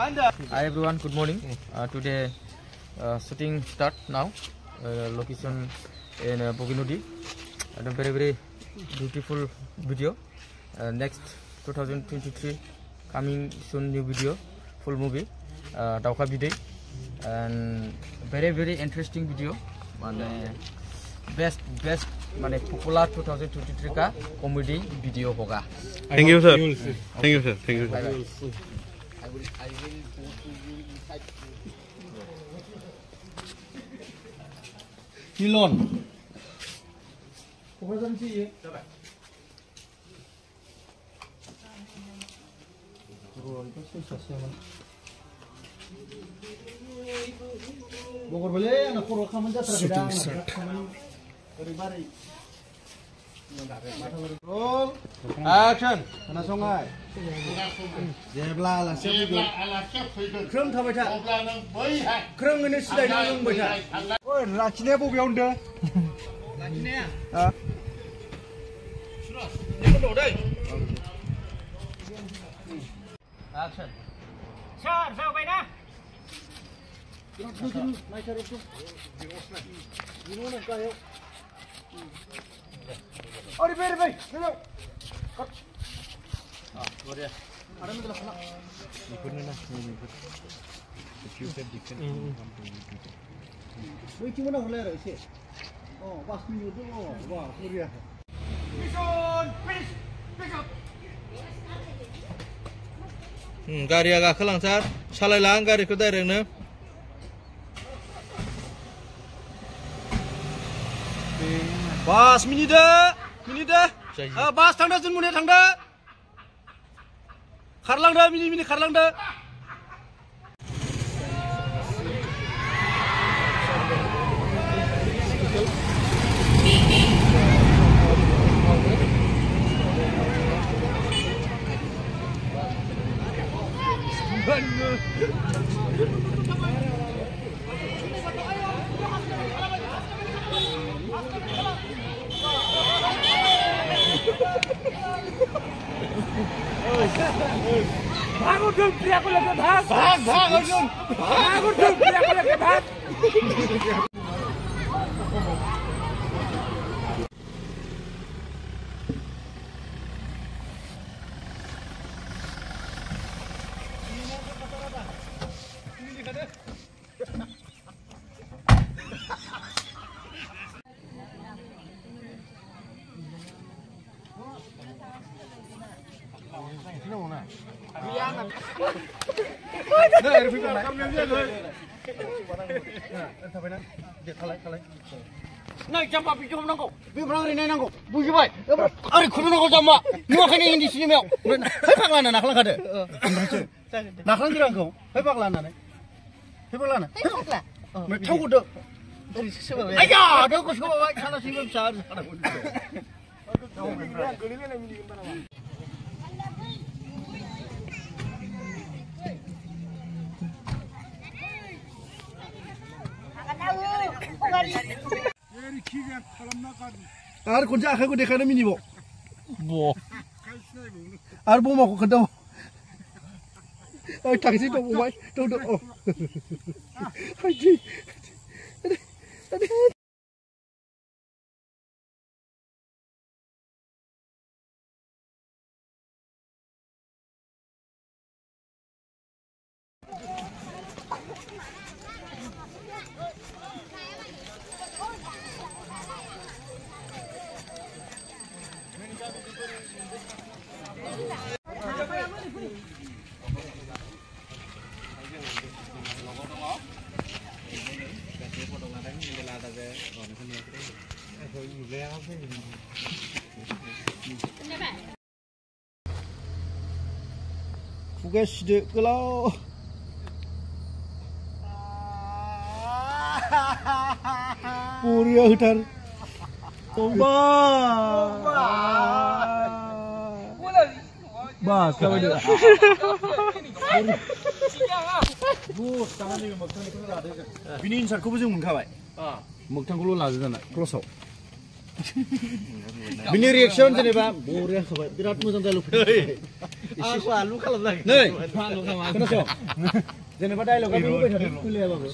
Hi everyone, good morning. Today shooting start now. Location in Boginudi. And a very beautiful video. Next 2023 coming soon new video, full movie. Daoka Bidwi. And very interesting video. Best popular 2023 का comedy video होगा. Thank you sir. Thank you sir. Thank you. I will go to you inside. Hilon. Pokoknya sih ya. Bogor boleh anak kurang kamu jatuh tidak. Roll. Action. Mana songai? Jebla lah siap itu. Kerem thabai tha. Kerem ini sudah nang bai tha. Oh, lakinya bu biar unda. Lakinya? Ah. Sudah. Ini kau dah. Action. Sir, bai na. Naik cari tu. Gimana kau? Oh, di bawah, belum. Ah, boleh. Ada mana tu nak? Ikut ni nak, ikut. Future different. Wih, cuma nak boleh ada sih. Oh, pas minggu tu, wah, suria. Mission, finish up. Gari agak kelang sar, salai lang gari kau dah rena. Bas, minit dah. Bas tangda jun mulai tangda. Karlang dah, mini karlang dah. Bangun dulu, pria aku lagi bahas. Bangun dulu, pria aku lagi bahas. Naik jam apa pikir menangkau? Biar ini nangkau. Buji baik. Ari kudu nangkau jam apa? Nuah kini ini sini mel. Hei paklan nak lang kada. Nak lang kira kau. Hei paklan nak. Hei paklan. Tahu kudu. Ayah, dah kau sekolah baik. Sana sih besar. Ar kunci akhir aku dekatnya mini bo. Ar bo mau aku kedau. Ay taksi tu boy, tu. Oh. Haji. Fugas de kalau Puria hutan Tomba Bas kau dia Bus tangan ni muktan ni kau ada Bini insar kau pun mengkawai muktan kau lalu sana close up Bini reaction je ni bang Puria kau birat macam dah lupa Aku lu kalau lagi. Nih, Lu sama aku. खोनासं जेनेबा डायलगा बे होबाय थादों खुलियाबाबो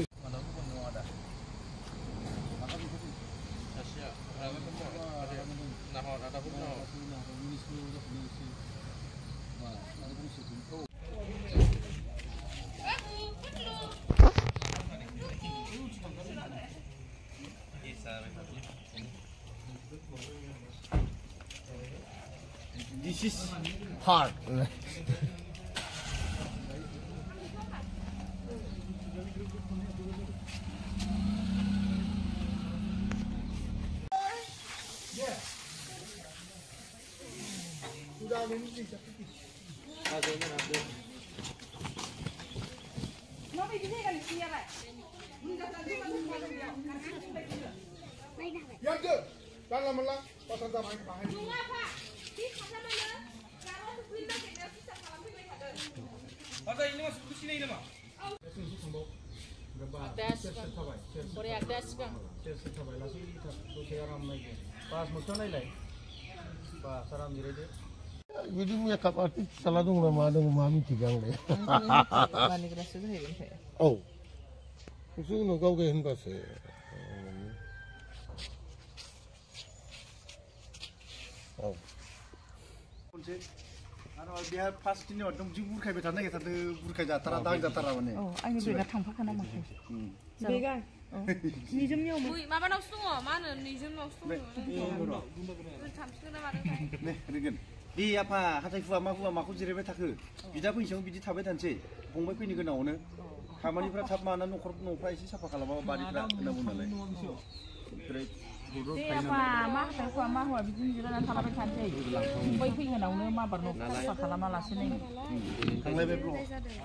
This is hard. Jadi makeup artist salah dong nama ada mami tigang deh. Oh, itu no kau kehin pasal. Oh. आरो बेहा फार्स्ट दिनाव एकदम जि बुरखायबाय थानो नागिरथारदों बुरखाय जाथारा दां जाथारा माने आंनि बेगा थांफाखाना माथो बेगा निजोमनियाव माबानावसो दङ मा होनो निजोमनावसो दङ थामसिगोन ना मादोंथाय ने रोगोन दे आफा हाथाय फुवा मा फुवा माखौ जिरायबाय थाखो बिदा फैसायाव बिदि थाबाय थानोसै फंबाय फैनो गोनाङावनो खामानिफ्रा थाब माना न'फ्रा एसे साफा खालामाबा बारिफ्रा होनना बुङो नालाय ओमफ्राय मा हाथाय फुवा मा हौवा बिदिनो जिरायना थालाबाय थानोसै फंबाय फैगोनावनो माबार न' साफा खालामालासिनो थांलायबाय ब्र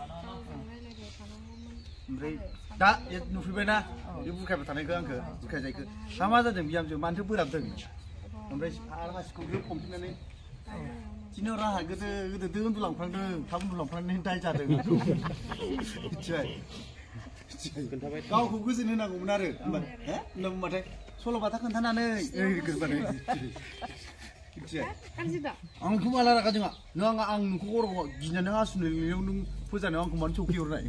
ओमफ्राय दा नुफैबायना बे बुरखायबाय थानायखौ आंखौ बुरखायजायखौ मा जादों बिहामजो मानोथो बोराबदों ओमफ्राय आरो हासिखौ ग्रोब हमफिननानै दिनाव राहा गोदो उन्दुलांफ्लांदों थाब उन्दुलांफ्लांनानै दाय जादों मिथिबाय गावखौ गोजोन होनांगौमोन आरो हे होनना बुंबाथाय सल'बाथा खोन्थानानै आंखौ माला रागा जोंहा नों आं नोंखौ गरम गिनानै हासुनो लिंनायाव नों फोजानायाव आंखौ मानो चौकी हरनाय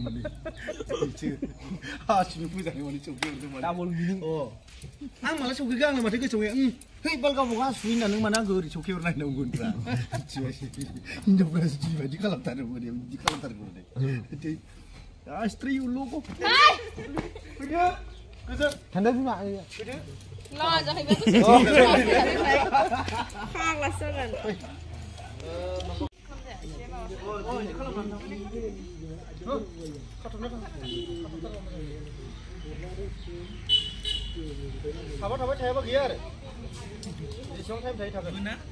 हासुनो फोजानायाव माने चौकी हरदों आं माला चौकीखौ आंनो माथो गोसोआव है बाल गावबागाव हासु होनना नों मानो आंखौ ओरै चौकी हरनाय होननांगौब्रा हिनजावफ्रासो बिबायदि खालामथारोमोन बिदि खालामथारगौमोन स्त्री लोगो फैदो गोजोन Tanda bima. फैदो ल जाहैबाय फाग्लासो जागोन थाबाय थायाबा गैया आरो जेसेबां टाइम थायो थागोन ना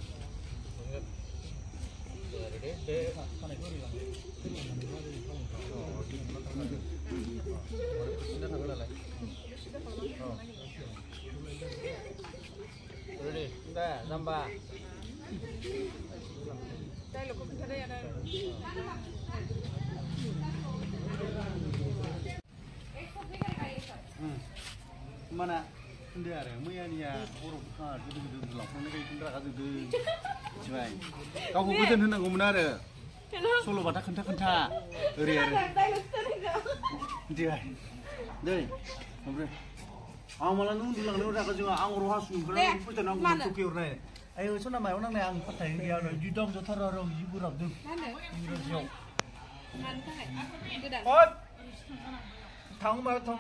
जाम्बा mana udah ada मैयानिया बर'फ्रा गोदो उन्दुलांफ्लांनाय गायखेर रागा जोंदों मिथिबाय गावखौ गोजोन होनांगौमोन आरो सल'बाथा खोन्था ओरै आरो दै ओमफ्राय आं माला नों उन्दुलांनायाव रागा जोंहा आं र' हासुनिफ्राय फैथारनांगौ चौकी हरनाय आय सना मायाव नांनाय आं फाथाय गैया आरो जि दम जथार आरो जि बोराबदों इंराजियाव थां मार थां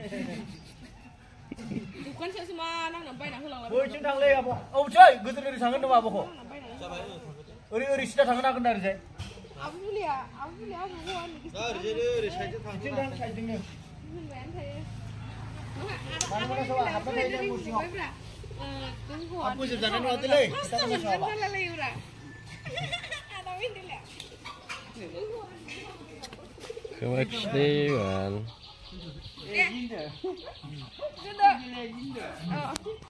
दुखान सायावसो मा नांना बायना होलांला बैथिं थांलै आब' औसै गोदोर ओरै थांगोन नामा आब'खौ ओरै सिदा थांगोन हागोन दा ओरैजाय आबो जुलिया ओरै साइडजों बिथिं थां साइडजोंनो होनबायानो थायो मानो सावा हाबना थायो जों सिङाव आं फोजोबजानाय नङालै खोथा सावा Kewajiban.